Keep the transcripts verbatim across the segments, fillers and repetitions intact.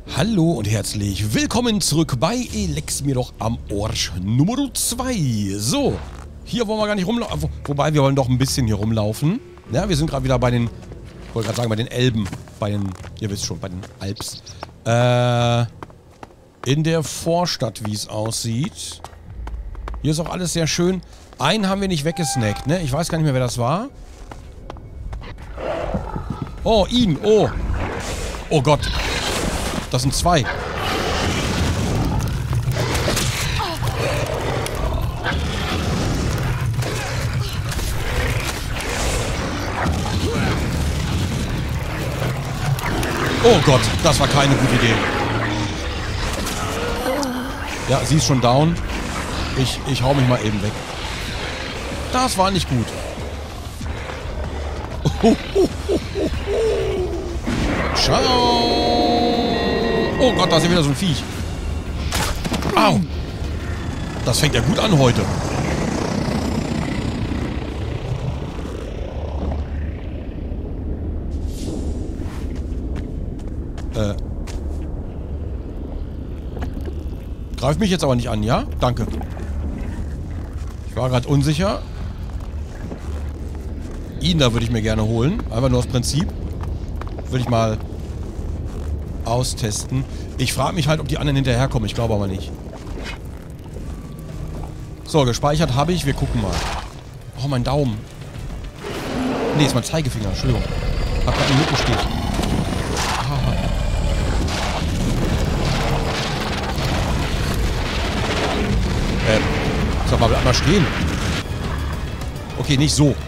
Hallo und herzlich willkommen zurück bei Lex mir doch am Arsch Nummer zwei. So, hier wollen wir gar nicht rumlaufen. Wobei, wir wollen doch ein bisschen hier rumlaufen. Ja, wir sind gerade wieder bei den, ich wollte gerade sagen, bei den Elben. Bei den, ihr wisst schon, bei den Alps. Äh, in der Vorstadt, wie es aussieht. Hier ist auch alles sehr schön. Einen haben wir nicht weggesnackt, ne? Ich weiß gar nicht mehr, wer das war. Oh, ihn, oh. Oh Gott. Das sind zwei. Oh Gott, das war keine gute Idee. Ja, sie ist schon down. Ich, ich hau mich mal eben weg. Das war nicht gut. Ciao. Oh Gott, da ist ja wieder so ein Viech. Au. Das fängt ja gut an heute. Äh. Greif mich jetzt aber nicht an, ja? Danke. Ich war gerade unsicher. Ihn da würde ich mir gerne holen. Einfach nur aus Prinzip. Würde ich mal austesten. Ich frage mich halt, ob die anderen hinterherkommen. Ich glaube aber nicht. So, gespeichert habe ich. Wir gucken mal. Oh, mein Daumen. Nee, ist mein Zeigefinger. Entschuldigung. Hab gerade einen Mückenstich. Ah. Ähm. Sag mal, bleib mal stehen. Okay, nicht so.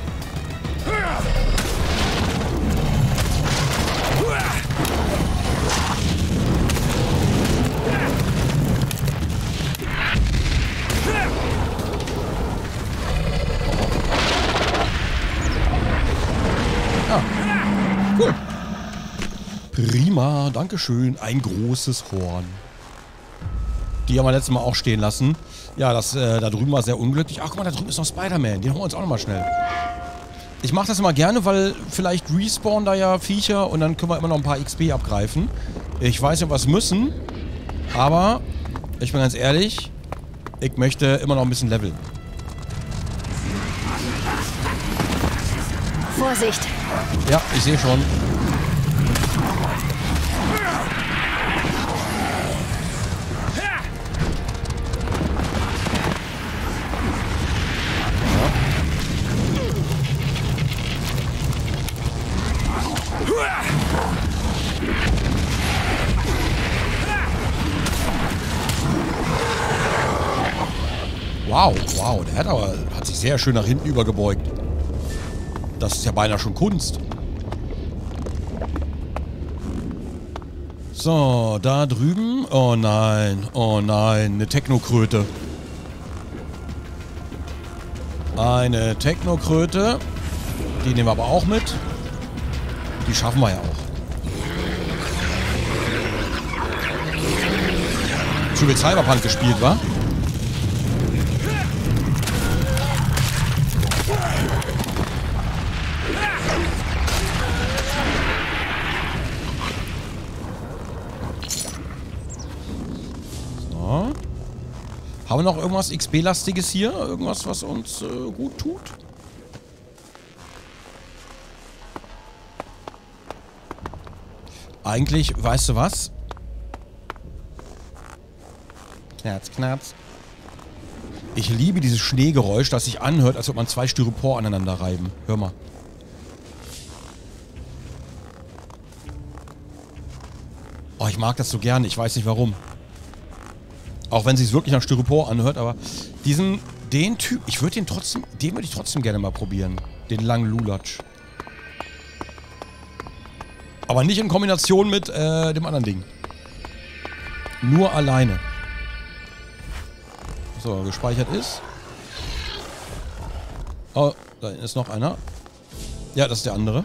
Prima, dankeschön. Ein großes Horn. Die haben wir letztes Mal auch stehen lassen. Ja, das äh, da drüben war sehr unglücklich. Ach, guck mal, da drüben ist noch Spider-Man. Den holen wir uns auch nochmal schnell. Ich mache das immer gerne, weil vielleicht respawnen da ja Viecher und dann können wir immer noch ein paar X P abgreifen. Ich weiß nicht, was müssen, aber ich bin ganz ehrlich, ich möchte immer noch ein bisschen leveln. Vorsicht! Ja, ich sehe schon. Wow, wow, der hat aber hat sich sehr schön nach hinten übergebeugt. Das ist ja beinahe schon Kunst. So, da drüben. Oh nein, oh nein, eine Technokröte. Eine Technokröte. Die nehmen wir aber auch mit. Die schaffen wir ja auch. Schon mit Cyberpunk gespielt, wa? So. Haben wir noch irgendwas X P-lastiges hier? Irgendwas, was uns äh, gut tut? Eigentlich, weißt du was? Knarz, knarz. Ich liebe dieses Schneegeräusch, das sich anhört, als würde man zwei Styropor aneinander reiben. Hör mal. Oh, ich mag das so gerne. Ich weiß nicht warum. Auch wenn es sich wirklich nach Styropor anhört, aber diesen, den Typ, ich würde den trotzdem, den würde ich trotzdem gerne mal probieren. Den langen Lulatsch. Aber nicht in Kombination mit äh, dem anderen Ding. Nur alleine. So, gespeichert ist. Oh, da ist noch einer. Ja, das ist der andere.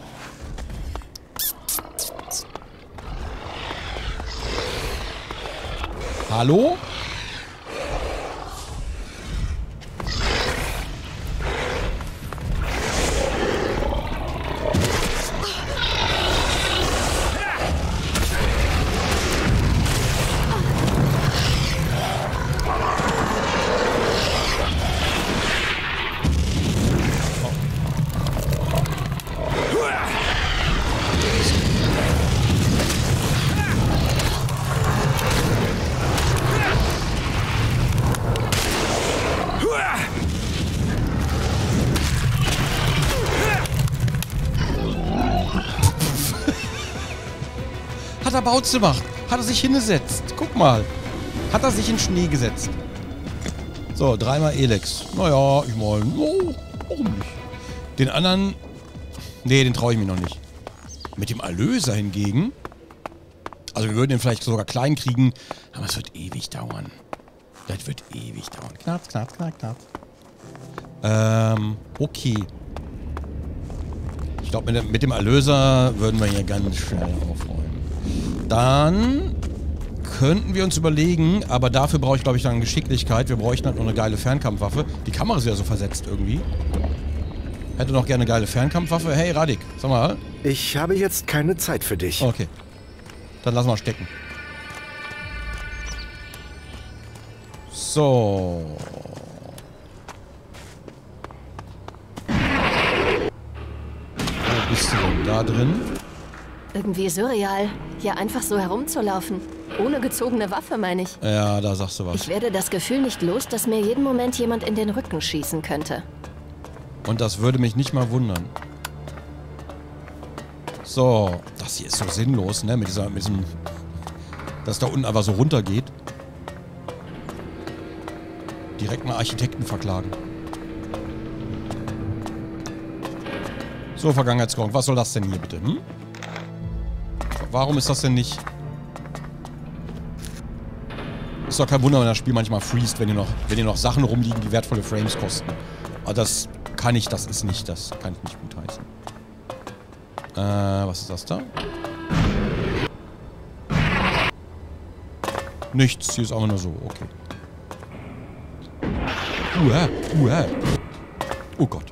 Hallo? Rabauze macht. Hat er sich hingesetzt. Guck mal. Hat er sich in Schnee gesetzt. So, dreimal Elex. Naja, ich meine, oh, warum nicht? Den anderen... Nee, den traue ich mir noch nicht. Mit dem Erlöser hingegen... Also wir würden den vielleicht sogar klein kriegen, aber es wird ewig dauern. Das wird ewig dauern. Knarz, knarz, knarz, knarz. Ähm, okay. Ich glaube, mit, mit dem Erlöser würden wir hier ganz schnell aufräumen. Dann könnten wir uns überlegen, aber dafür brauche ich, glaube ich, dann Geschicklichkeit. Wir bräuchten halt noch eine geile Fernkampfwaffe. Die Kamera ist ja so versetzt irgendwie. Hätte noch gerne eine geile Fernkampfwaffe. Hey, Radik, sag mal. Ich habe jetzt keine Zeit für dich. Okay. Dann lassen wir stecken. So. Wo bist du denn? Da drin? Irgendwie surreal, hier einfach so herumzulaufen. Ohne gezogene Waffe, meine ich. Ja, da sagst du was. Ich werde das Gefühl nicht los, dass mir jeden Moment jemand in den Rücken schießen könnte. Und das würde mich nicht mal wundern. So, das hier ist so sinnlos, ne? Mit dieser, mit diesem, dass da unten einfach so runtergeht. Direkt mal Architekten verklagen. So, Vergangenheitsgronk, was soll das denn hier bitte, hm? Warum ist das denn nicht... Ist doch kein Wunder, wenn das Spiel manchmal freest, wenn hier noch, wenn hier noch Sachen rumliegen, die wertvolle Frames kosten. Aber das kann ich, das ist nicht, das kann ich nicht gutheißen. Äh, was ist das da? Nichts, hier ist einfach nur so, okay. Uah, uah. Oh Gott.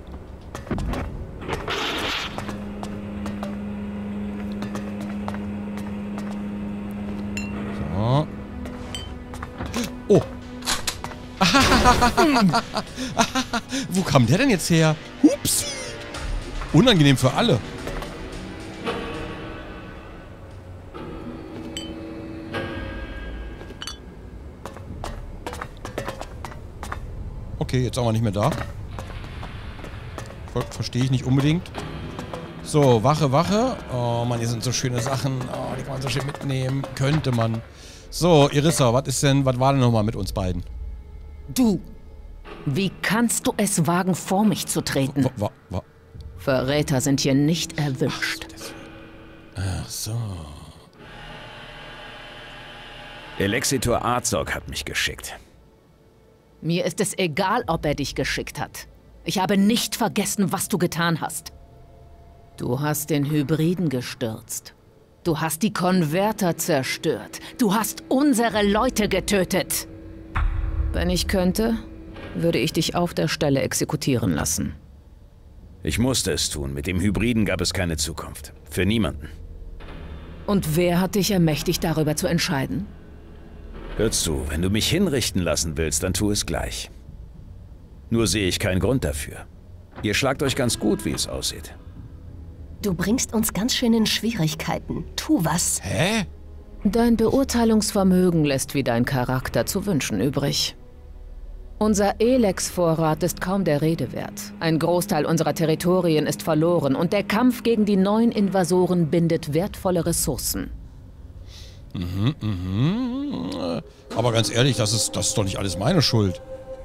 So. Oh. Wo kam der denn jetzt her? Hups. Unangenehm für alle. Okay, jetzt auch mal nicht mehr da. Ver Verstehe ich nicht unbedingt. So, Wache, Wache. Oh Mann, hier sind so schöne Sachen. Oh, die kann man so schön mitnehmen. Könnte man. So, Irissa, was ist denn, was war denn nochmal mit uns beiden? Du, wie kannst du es wagen, vor mich zu treten? Wa wa wa Verräter sind hier nicht erwünscht. Ach so. Elexitor Azog hat mich geschickt. Mir ist es egal, ob er dich geschickt hat. Ich habe nicht vergessen, was du getan hast. Du hast den Hybriden gestürzt. Du hast die Konverter zerstört. Du hast unsere Leute getötet. Wenn ich könnte, würde ich dich auf der Stelle exekutieren lassen. Ich musste es tun. Mit dem Hybriden gab es keine Zukunft. Für niemanden. Und wer hat dich ermächtigt, darüber zu entscheiden? Hör zu, wenn du mich hinrichten lassen willst, dann tu es gleich. Nur sehe ich keinen Grund dafür. Ihr schlagt euch ganz gut, wie es aussieht. Du bringst uns ganz schön in Schwierigkeiten. Tu was. Hä? Dein Beurteilungsvermögen lässt wie dein Charakter zu wünschen übrig. Unser Elex-Vorrat ist kaum der Rede wert. Ein Großteil unserer Territorien ist verloren und der Kampf gegen die neuen Invasoren bindet wertvolle Ressourcen. Mhm, mhm. Aber ganz ehrlich, das ist, das ist doch nicht alles meine Schuld.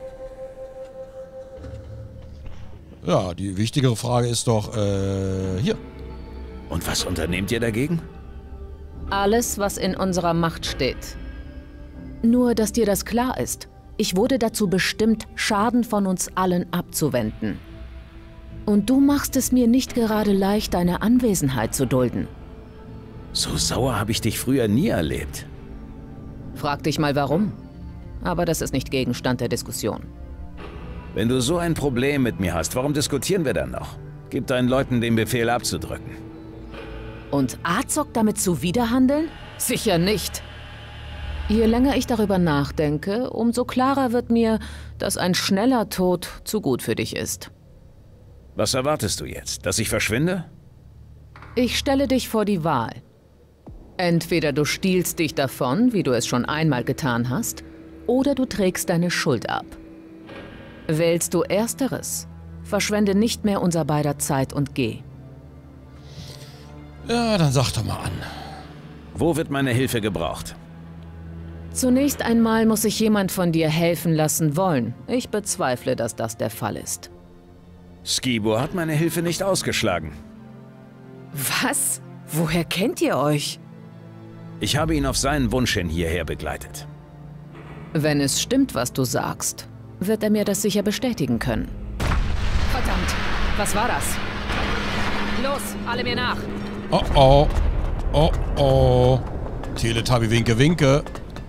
Ja, die wichtigere Frage ist doch, äh, hier. Und was unternehmt ihr dagegen? Alles, was in unserer Macht steht. Nur, dass dir das klar ist. Ich wurde dazu bestimmt, Schaden von uns allen abzuwenden. Und du machst es mir nicht gerade leicht, deine Anwesenheit zu dulden. So sauer habe ich dich früher nie erlebt. Frag dich mal warum. Aber das ist nicht Gegenstand der Diskussion. Wenn du so ein Problem mit mir hast, warum diskutieren wir dann noch? Gib deinen Leuten den Befehl abzudrücken. Und Azog damit zuwiderhandeln? Sicher nicht. Je länger ich darüber nachdenke, umso klarer wird mir, dass ein schneller Tod zu gut für dich ist. Was erwartest du jetzt? Dass ich verschwinde? Ich stelle dich vor die Wahl. Entweder du stiehlst dich davon, wie du es schon einmal getan hast, oder du trägst deine Schuld ab. Wählst du Ersteres, verschwende nicht mehr unser beider Zeit und geh. Ja, dann sag doch mal an. Wo wird meine Hilfe gebraucht? Zunächst einmal muss sich jemand von dir helfen lassen wollen. Ich bezweifle, dass das der Fall ist. Skibor hat meine Hilfe nicht ausgeschlagen. Was? Woher kennt ihr euch? Ich habe ihn auf seinen Wunsch hin hierher begleitet. Wenn es stimmt, was du sagst, wird er mir das sicher bestätigen können. Verdammt, was war das? Los, alle mir nach! Oh oh. Oh oh. Teletubby winke winke.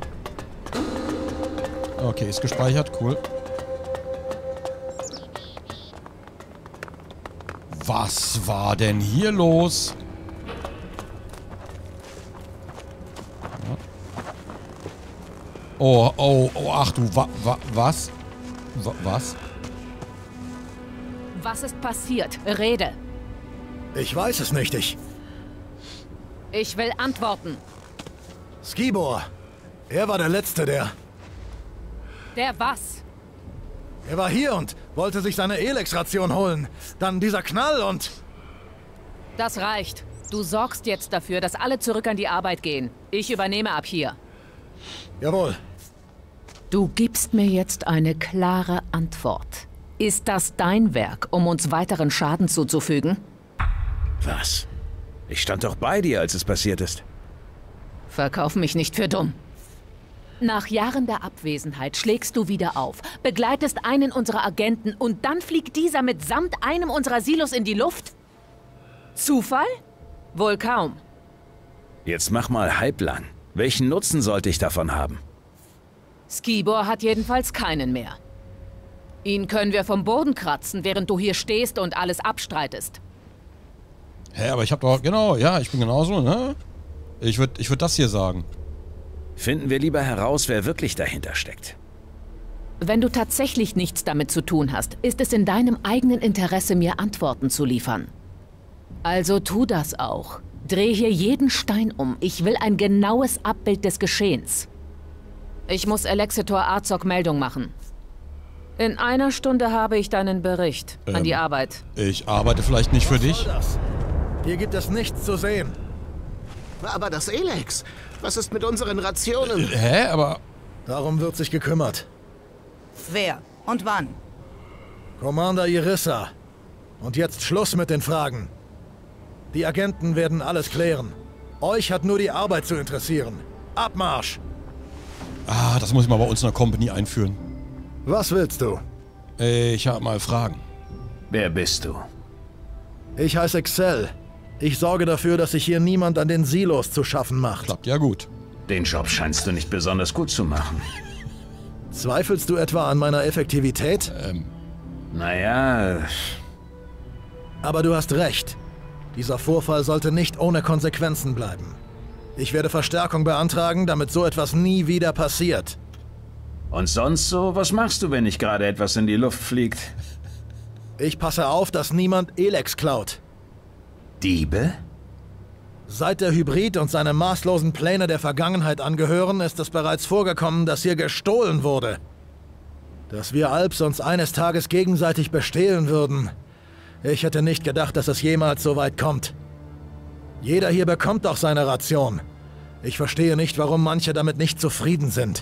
Okay, ist gespeichert, cool. Was war denn hier los? Oh, oh, oh, ach du, wa, wa, was? Wa, was? Was ist passiert? Rede. Ich weiß es nicht, ich... Ich will Antworten. Skibor. Er war der Letzte, der... Der was? Er war hier und wollte sich seine Elex-Ration holen. Dann dieser Knall und... Das reicht. Du sorgst jetzt dafür, dass alle zurück an die Arbeit gehen. Ich übernehme ab hier. Jawohl. Du gibst mir jetzt eine klare Antwort. Ist das dein Werk, um uns weiteren Schaden zuzufügen? Was? Ich stand doch bei dir, als es passiert ist. Verkauf mich nicht für dumm. Nach Jahren der Abwesenheit schlägst du wieder auf, begleitest einen unserer Agenten und dann fliegt dieser mitsamt einem unserer Silos in die Luft? Zufall? Wohl kaum. Jetzt mach mal halblang. Welchen Nutzen sollte ich davon haben? Skibor hat jedenfalls keinen mehr. Ihn können wir vom Boden kratzen, während du hier stehst und alles abstreitest. Hä, aber ich hab doch... Genau, ja, ich bin genauso, ne? Ich würde ich würd das hier sagen. Finden wir lieber heraus, wer wirklich dahinter steckt. Wenn du tatsächlich nichts damit zu tun hast, ist es in deinem eigenen Interesse, mir Antworten zu liefern. Also tu das auch. Dreh hier jeden Stein um. Ich will ein genaues Abbild des Geschehens. Ich muss Elexitor Azog Meldung machen. In einer Stunde habe ich deinen Bericht. Ähm, An die Arbeit. Ich arbeite vielleicht nicht für Was dich. soll das? Hier gibt es nichts zu sehen. Aber das Elex, was ist mit unseren Rationen? Hä, aber... Darum wird sich gekümmert. Wer und wann? Commander Irissa. Und jetzt Schluss mit den Fragen. Die Agenten werden alles klären. Euch hat nur die Arbeit zu interessieren. Abmarsch! Ah, das muss ich mal bei uns in der Company einführen. Was willst du? Ich habe mal Fragen. Wer bist du? Ich heiße Excel. Ich sorge dafür, dass sich hier niemand an den Silos zu schaffen macht. Klappt ja gut. Den Job scheinst du nicht besonders gut zu machen. Zweifelst du etwa an meiner Effektivität? Ähm, Naja... Aber du hast recht. Dieser Vorfall sollte nicht ohne Konsequenzen bleiben. Ich werde Verstärkung beantragen, damit so etwas nie wieder passiert. Und sonst so? Was machst du, wenn nicht gerade etwas in die Luft fliegt? Ich passe auf, dass niemand Elex klaut. Diebe? Seit der Hybrid und seine maßlosen Pläne der Vergangenheit angehören, ist es bereits vorgekommen, dass hier gestohlen wurde. Dass wir Alps uns eines Tages gegenseitig bestehlen würden. Ich hätte nicht gedacht, dass es jemals so weit kommt. Jeder hier bekommt doch seine Ration. Ich verstehe nicht, warum manche damit nicht zufrieden sind.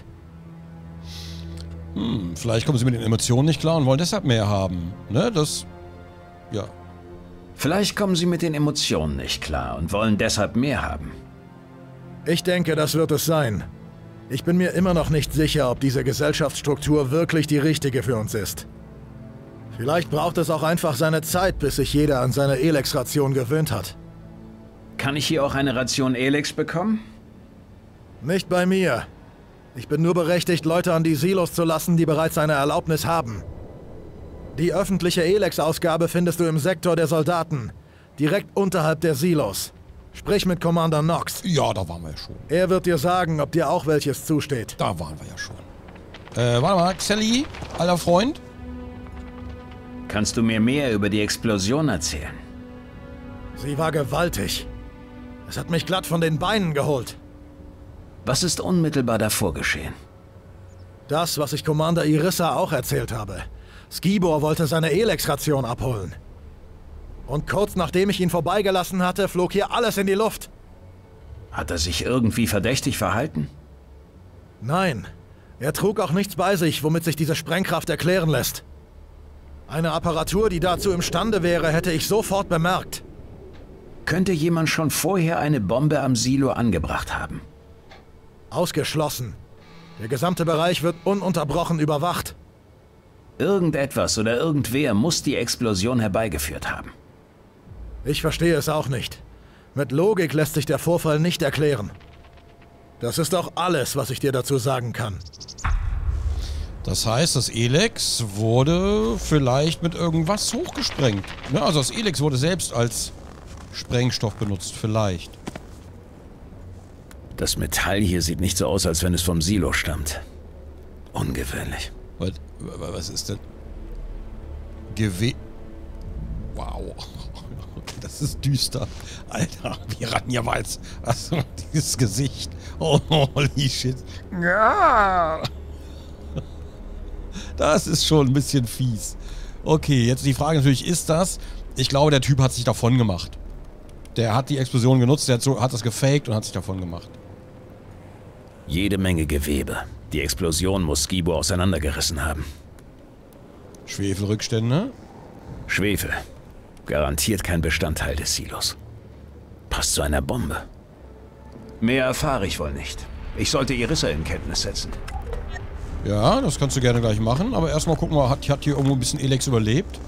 hm, vielleicht kommen sie mit den Emotionen nicht klar und wollen deshalb mehr haben. Ne, das... Ja. Vielleicht kommen sie mit den Emotionen nicht klar und wollen deshalb mehr haben. Ich denke, das wird es sein. Ich bin mir immer noch nicht sicher, ob diese Gesellschaftsstruktur wirklich die richtige für uns ist. Vielleicht braucht es auch einfach seine Zeit, bis sich jeder an seine Elex-Ration gewöhnt hat. Kann ich hier auch eine Ration Elex bekommen? Nicht bei mir. Ich bin nur berechtigt, Leute an die Silos zu lassen, die bereits eine Erlaubnis haben. Die öffentliche Elex-Ausgabe findest du im Sektor der Soldaten, direkt unterhalb der Silos. Sprich mit Commander Nox. Ja, da waren wir ja schon. Er wird dir sagen, ob dir auch welches zusteht. Da waren wir ja schon. Äh, warte mal, Xelli, alter Freund. Kannst du mir mehr über die Explosion erzählen? Sie war gewaltig. Es hat mich glatt von den Beinen geholt. Was ist unmittelbar davor geschehen? Das, was ich Commander Irissa auch erzählt habe. Skibor wollte seine Elex-Ration abholen. Und kurz nachdem ich ihn vorbeigelassen hatte, flog hier alles in die Luft. Hat er sich irgendwie verdächtig verhalten? Nein. Er trug auch nichts bei sich, womit sich diese Sprengkraft erklären lässt. Eine Apparatur, die dazu imstande wäre, hätte ich sofort bemerkt. Könnte jemand schon vorher eine Bombe am Silo angebracht haben? Ausgeschlossen. Der gesamte Bereich wird ununterbrochen überwacht. Irgendetwas oder irgendwer muss die Explosion herbeigeführt haben. Ich verstehe es auch nicht. Mit Logik lässt sich der Vorfall nicht erklären. Das ist auch alles, was ich dir dazu sagen kann. Das heißt, das Elex wurde vielleicht mit irgendwas hochgesprengt. Ja, also das Elex wurde selbst als Sprengstoff benutzt, vielleicht. Das Metall hier sieht nicht so aus, als wenn es vom Silo stammt. Ungewöhnlich. Was, was ist denn? Gewe... Wow. Das ist düster. Alter, wie Ranja weiß. Also, dieses Gesicht. Oh, holy shit. Ja. Das ist schon ein bisschen fies. Okay, jetzt die Frage natürlich, ist das... Ich glaube, der Typ hat sich davon gemacht. Der hat die Explosion genutzt, der hat, so, hat das gefaked und hat sich davon gemacht. Jede Menge Gewebe. Die Explosion muss Skibo auseinandergerissen haben. Schwefelrückstände? Schwefel. Garantiert kein Bestandteil des Silos. Passt zu einer Bombe. Mehr erfahre ich wohl nicht. Ich sollte Irissa in Kenntnis setzen. Ja, das kannst du gerne gleich machen. Aber erstmal gucken wir, hat, hat hier irgendwo ein bisschen Elex überlebt?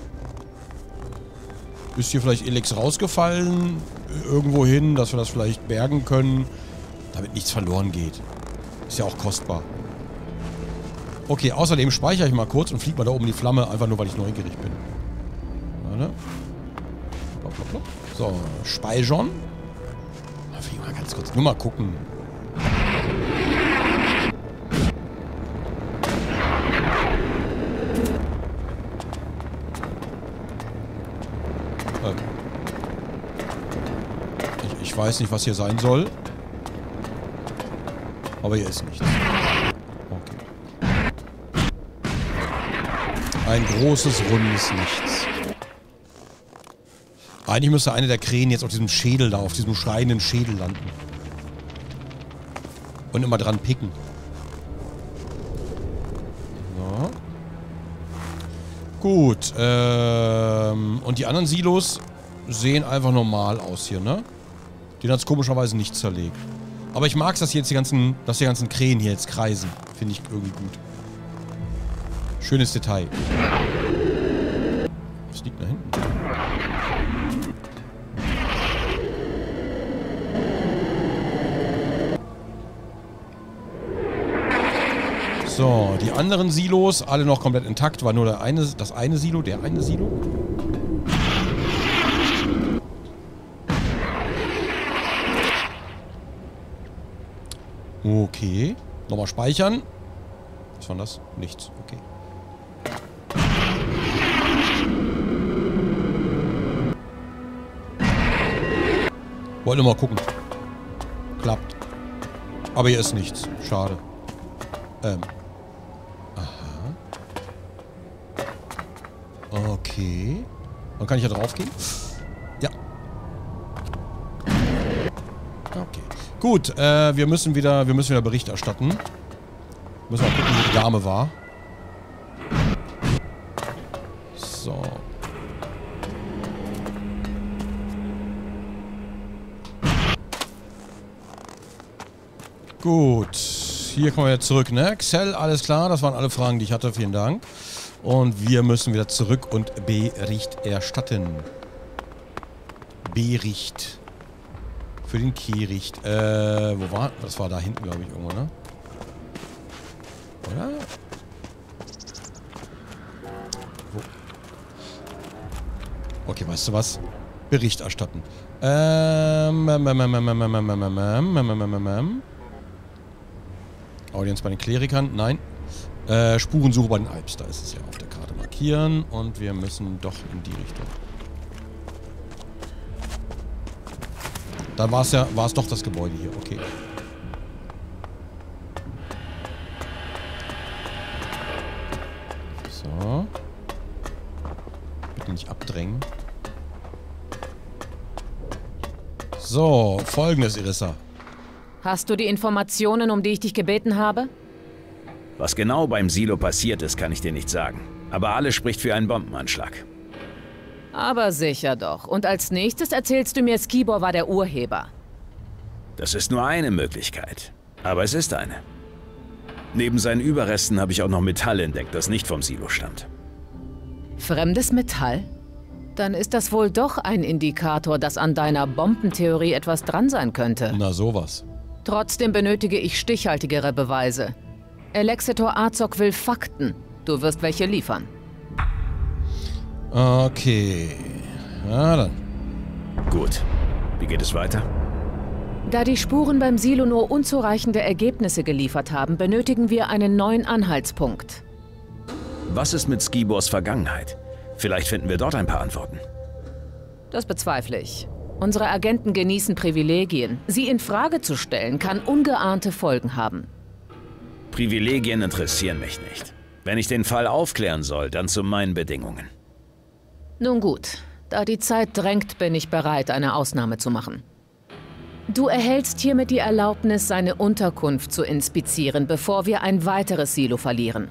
Ist hier vielleicht Elex rausgefallen? Irgendwo hin, dass wir das vielleicht bergen können? Damit nichts verloren geht. Ist ja auch kostbar. Okay, außerdem speichere ich mal kurz und fliege mal da oben die Flamme, einfach nur, weil ich neugierig bin. Warte. Plopp, plopp, plopp. So, speichern. Da fliegen wir mal ganz kurz. Nur mal gucken. Ich, ich weiß nicht, was hier sein soll. Aber hier ist nichts. Okay. Ein großes, rundes Nichts. Eigentlich müsste eine der Krähen jetzt auf diesem Schädel da, auf diesem schreienden Schädel landen. Und immer dran picken. So. Gut. Ähm, und die anderen Silos sehen einfach normal aus hier, ne? Den hat es komischerweise nicht zerlegt. Aber ich mag es, dass jetzt die ganzen, dass die ganzen Krähen hier jetzt kreisen. Finde ich irgendwie gut. Schönes Detail. Was liegt da hinten? So, die anderen Silos, alle noch komplett intakt, war nur der eine, das eine Silo, der eine Silo. Okay. Nochmal speichern. Was war das? Nichts. Okay. Wollte mal gucken. Klappt. Aber hier ist nichts. Schade. Ähm. Aha. Okay. Dann kann ich ja drauf gehen. Ja. Okay. Gut, äh, wir müssen wieder, wir müssen wieder Bericht erstatten. Müssen mal gucken, wie die Dame war. So. Gut. Hier kommen wir jetzt zurück, ne? Xel, alles klar. Das waren alle Fragen, die ich hatte. Vielen Dank. Und wir müssen wieder zurück und Bericht erstatten. Bericht. Für den Kehricht. Äh, wo war... Das war da hinten, glaube ich, irgendwo, ne? Oder? Wo? Okay, weißt du was? Bericht erstatten. Ähm... Audienz bei den Klerikern. Nein. Äh, Spurensuche bei den Alps. Da ist es ja auf der Karte. Markieren. Und wir müssen doch in die Richtung. Da war es ja, war es doch das Gebäude hier, okay. So. Bitte nicht abdrängen. So, folgendes, Irissa. Hast du die Informationen, um die ich dich gebeten habe? Was genau beim Silo passiert ist, kann ich dir nicht sagen. Aber alles spricht für einen Bombenanschlag. Aber sicher doch. Und als nächstes erzählst du mir, Skibor war der Urheber. Das ist nur eine Möglichkeit. Aber es ist eine. Neben seinen Überresten habe ich auch noch Metall entdeckt, das nicht vom Silo stammt. Fremdes Metall? Dann ist das wohl doch ein Indikator, dass an deiner Bombentheorie etwas dran sein könnte. Na sowas. Trotzdem benötige ich stichhaltigere Beweise. Alexator Azog will Fakten. Du wirst welche liefern. Okay. Na dann. Gut. Wie geht es weiter? Da die Spuren beim Silo nur unzureichende Ergebnisse geliefert haben, benötigen wir einen neuen Anhaltspunkt. Was ist mit Skibors Vergangenheit? Vielleicht finden wir dort ein paar Antworten. Das bezweifle ich. Unsere Agenten genießen Privilegien. Sie in Frage zu stellen, kann ungeahnte Folgen haben. Privilegien interessieren mich nicht. Wenn ich den Fall aufklären soll, dann zu meinen Bedingungen. Nun gut. Da die Zeit drängt, bin ich bereit, eine Ausnahme zu machen. Du erhältst hiermit die Erlaubnis, seine Unterkunft zu inspizieren, bevor wir ein weiteres Silo verlieren.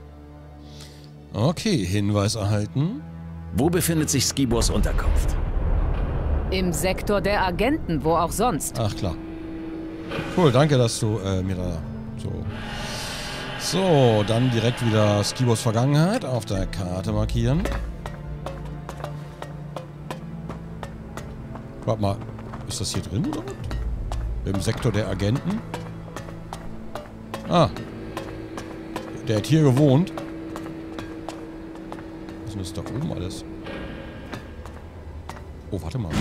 Okay, Hinweis erhalten. Wo befindet sich Skibors Unterkunft? Im Sektor der Agenten, wo auch sonst. Ach klar. Cool, danke, dass du äh, mir da so... So, dann direkt wieder Skibors Vergangenheit auf der Karte markieren. Warte mal, ist das hier drin oder was? Im Sektor der Agenten? Ah. Der hat hier gewohnt. Was ist denn das da oben alles? Oh, warte mal.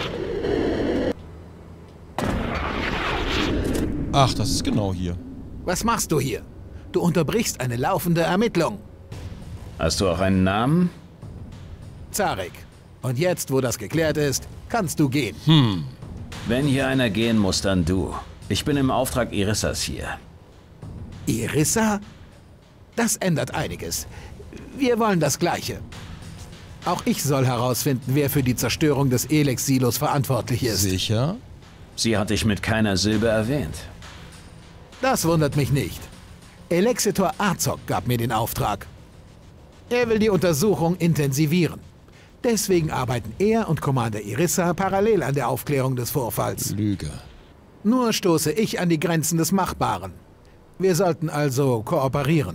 Ach, das ist genau hier. Was machst du hier? Du unterbrichst eine laufende Ermittlung. Hast du auch einen Namen? Zarek. Und jetzt, wo das geklärt ist, kannst du gehen. Hm. Wenn hier einer gehen muss, dann du. Ich bin im Auftrag Irissas hier. Irissa? Das ändert einiges. Wir wollen das Gleiche. Auch ich soll herausfinden, wer für die Zerstörung des Elex-Silos verantwortlich ist. Sicher? Sie hatte ich mit keiner Silbe erwähnt. Das wundert mich nicht. Alexator Azog gab mir den Auftrag. Er will die Untersuchung intensivieren. Deswegen arbeiten er und Commander Irissa parallel an der Aufklärung des Vorfalls. Lüge. Nur stoße ich an die Grenzen des Machbaren. Wir sollten also kooperieren.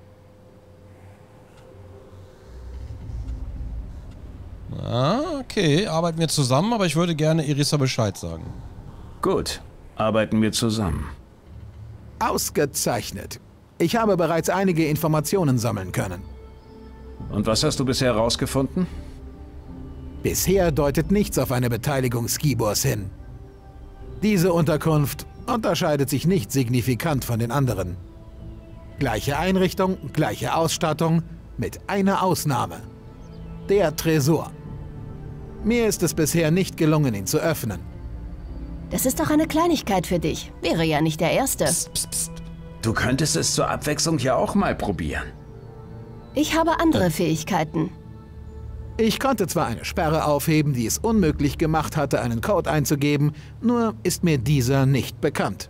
Ah, okay. Arbeiten wir zusammen, aber ich würde gerne Irissa Bescheid sagen. Gut, arbeiten wir zusammen. Ausgezeichnet. Ich habe bereits einige Informationen sammeln können. Und was hast du bisher herausgefunden? Bisher deutet nichts auf eine Beteiligung Skibors hin. Diese Unterkunft unterscheidet sich nicht signifikant von den anderen. Gleiche Einrichtung, gleiche Ausstattung, mit einer Ausnahme. Der Tresor. Mir ist es bisher nicht gelungen, ihn zu öffnen. Das ist doch eine Kleinigkeit für dich. Wäre ja nicht der Erste. Psst, psst, psst. Du könntest es zur Abwechslung ja auch mal probieren. Ich habe andere Fähigkeiten. Ich konnte zwar eine Sperre aufheben, die es unmöglich gemacht hatte, einen Code einzugeben, nur ist mir dieser nicht bekannt.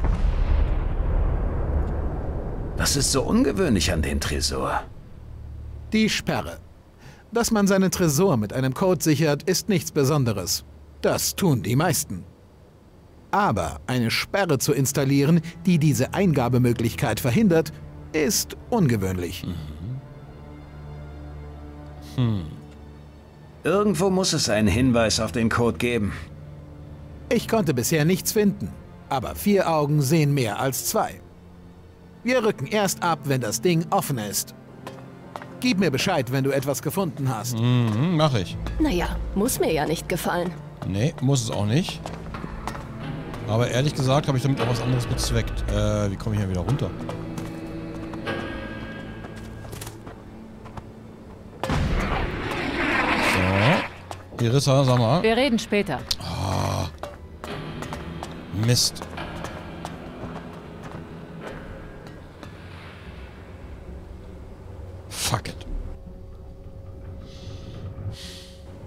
Was ist so ungewöhnlich an den Tresor? Die Sperre. Dass man seinen Tresor mit einem Code sichert, ist nichts Besonderes. Das tun die meisten. Aber eine Sperre zu installieren, die diese Eingabemöglichkeit verhindert, ist ungewöhnlich. Mhm. Hm. Irgendwo muss es einen Hinweis auf den Code geben. Ich konnte bisher nichts finden, aber vier Augen sehen mehr als zwei. Wir rücken erst ab, wenn das Ding offen ist. Gib mir Bescheid, wenn du etwas gefunden hast. Mhm, mach ich. Naja, muss mir ja nicht gefallen. Nee, muss es auch nicht. Aber ehrlich gesagt habe ich damit auch was anderes bezweckt. Äh, wie komme ich hier wieder runter? So. Irissa, sag mal. Wir reden später. Ah. Mist. Fuck it.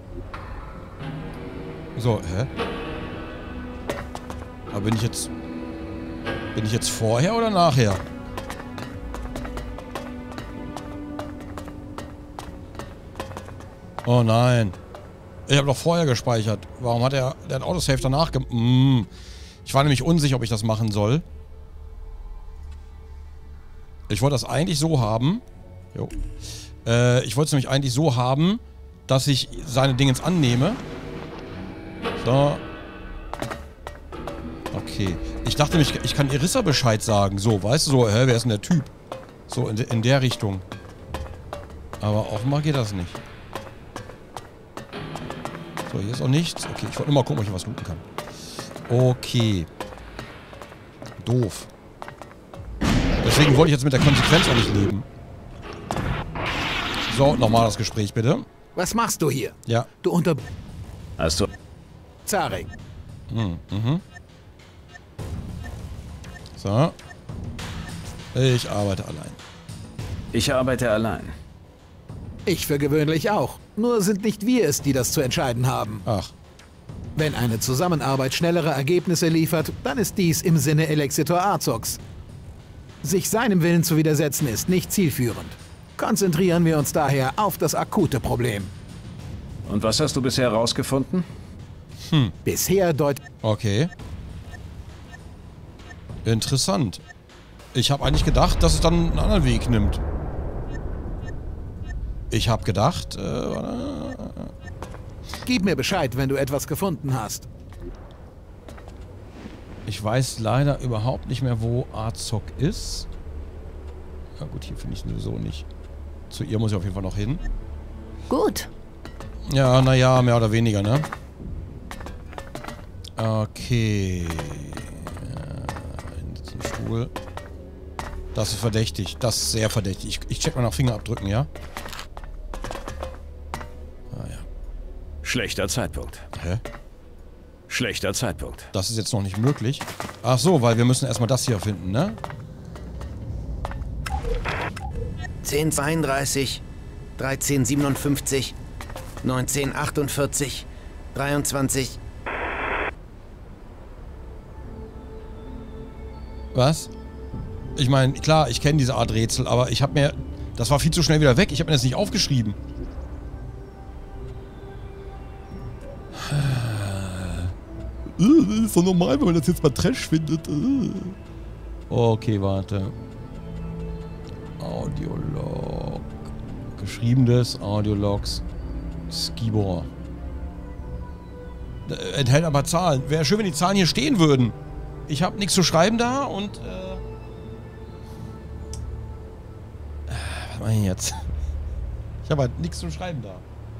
So, hä? Aber bin ich jetzt... Bin ich jetzt vorher oder nachher? Oh nein. Ich habe doch vorher gespeichert. Warum hat er... Der hat Autosave danach ge... Mm. Ich war nämlich unsicher, ob ich das machen soll. Ich wollte das eigentlich so haben. Jo. Äh, ich wollte es nämlich eigentlich so haben, dass ich seine Dingens annehme. So. Okay. Ich dachte nämlich, ich kann Irissa Bescheid sagen. So, weißt du, so, hä, wer ist denn der Typ? So, in, de, in der Richtung. Aber offenbar geht das nicht. So, hier ist auch nichts. Okay, ich wollte nur mal gucken, ob ich was looten kann. Okay. Doof. Deswegen wollte ich jetzt mit der Konsequenz auch nicht leben. So, nochmal das Gespräch, bitte. Was machst du hier? Ja. Du unter... Hast du... Zarek. Hm, mhm. So. Ich arbeite allein. Ich arbeite allein. Ich für gewöhnlich auch. Nur sind nicht wir es, die das zu entscheiden haben. Ach. Wenn eine Zusammenarbeit schnellere Ergebnisse liefert, dann ist dies im Sinne Elexitor Arzox. Sich seinem Willen zu widersetzen ist nicht zielführend. Konzentrieren wir uns daher auf das akute Problem. Und was hast du bisher herausgefunden? Hm. Bisher deutet... Okay. Interessant. Ich habe eigentlich gedacht, dass es dann einen anderen Weg nimmt. Ich habe gedacht... Äh, Gib mir Bescheid, wenn du etwas gefunden hast. ich weiß leider überhaupt nicht mehr, wo Arzok ist. Na gut, hier finde ich sowieso nicht. Zu ihr muss ich auf jeden Fall noch hin. Gut. Ja, naja, mehr oder weniger, ne? Okay. In den Stuhl. Das ist verdächtig. Das ist sehr verdächtig. Ich, ich check mal nach Fingerabdrücken, ja? Ah ja. Schlechter Zeitpunkt. Hä? Schlechter Zeitpunkt. Das ist jetzt noch nicht möglich. Ach so, weil wir müssen erstmal das hier finden, ne? zehn zweiunddreißig, dreizehn siebenundfünfzig, neunzehn achtundvierzig, dreiundzwanzig. Was? Ich meine, klar, ich kenne diese Art Rätsel, aber ich habe mir... Das war viel zu schnell wieder weg. Ich habe mir das nicht aufgeschrieben. Das ist doch normal, wenn man das jetzt mal Trash findet. Okay, warte. Audiolog. Geschriebenes Audiologs. Skibor. Enthält aber Zahlen. Wäre schön, wenn die Zahlen hier stehen würden. Ich habe nichts zu schreiben da und... Äh was mache ich jetzt? Ich habe halt nichts zu schreiben da.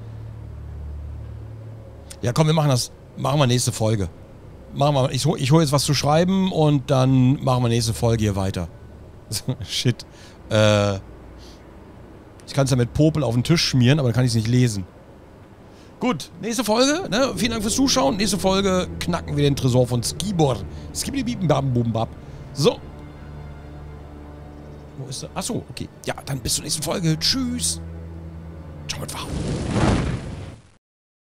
Ja, komm, wir machen das. Machen wir nächste Folge. Machen wir, ich hole ich hol jetzt was zu schreiben und dann machen wir nächste Folge hier weiter. Shit. Äh, ich kann es ja mit Popel auf den Tisch schmieren, aber dann kann ich es nicht lesen. Gut, nächste Folge. Ne? Vielen Dank fürs Zuschauen. Nächste Folge knacken wir den Tresor von Skibor. Skibidi-Bieben-Bam-Bum-Bab. So. Wo ist er? Achso, okay. Ja, dann bis zur nächsten Folge. Tschüss. Ciao mit Wow.